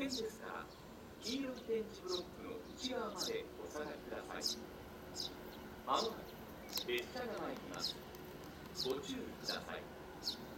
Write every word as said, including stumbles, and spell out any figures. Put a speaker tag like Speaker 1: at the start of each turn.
Speaker 1: 危険ですから黄色い点字ブロックの内側までお下がりください。まもなく列車が参ります。ご注意ください。